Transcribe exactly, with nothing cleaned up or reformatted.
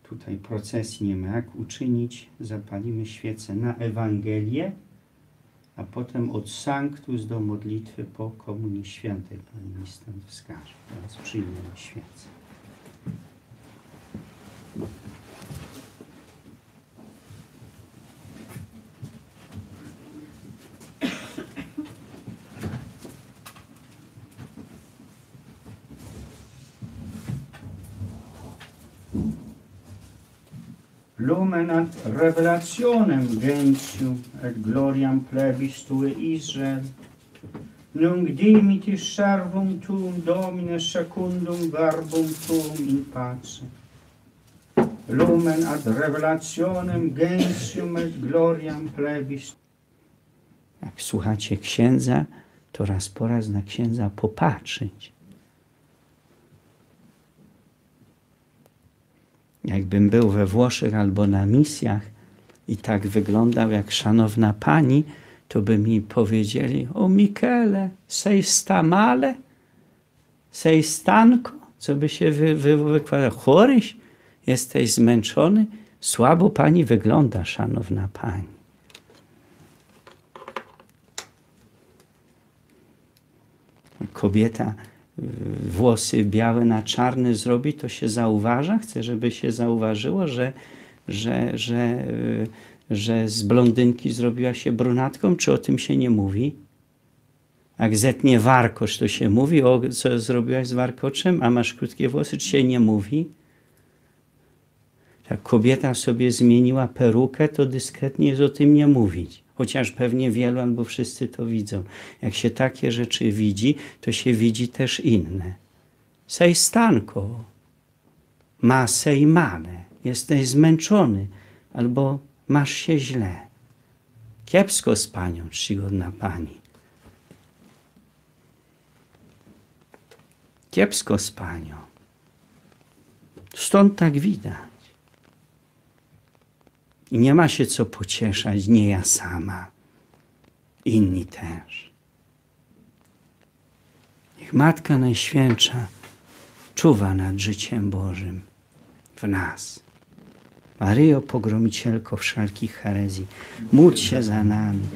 tutaj procesji nie ma jak uczynić. Zapalimy świecę na Ewangelię, a potem od Sanctus do modlitwy po Komunii Świętej. Pan mi stąd wskaże. Teraz przyjmiemy świecę. Lumen ad revelationem gentium et gloriam plebis tue Israel, nunc dimitis servum tuum Domine secundum verbum tuum in pace. Lumen ad revelationem gentium et gloriam plebis. Jak słuchacie księdza, to raz po raz na księdza popatrzeć. Jakbym był we Włoszech albo na misjach i tak wyglądał jak szanowna pani, to by mi powiedzieli: o Michele, sei sta male? Sei stanco? Co by się wy, wy, wykładał? Choryś? Jesteś zmęczony? Słabo pani wygląda, szanowna pani. Kobieta włosy białe na czarne zrobi, to się zauważa. Chcę, żeby się zauważyło, że, że, że, że z blondynki zrobiła się brunatką. Czy o tym się nie mówi? Jak zetnie warkosz, to się mówi, o co zrobiłaś z warkoczem, a masz krótkie włosy, czy się nie mówi? Jak kobieta sobie zmieniła perukę, to dyskretnie jest o tym nie mówić. Chociaż pewnie wielu albo wszyscy to widzą. Jak się takie rzeczy widzi, to się widzi też inne. Sei stanco, ma sei male. Jesteś zmęczony albo masz się źle. Kiepsko z panią, czcigodna pani. Kiepsko z panią. Stąd tak widać. I nie ma się co pocieszać, nie ja sama, inni też. Niech Matka Najświętsza czuwa nad życiem Bożym w nas. Maryjo, pogromicielko wszelkich herezji, módl się za nami.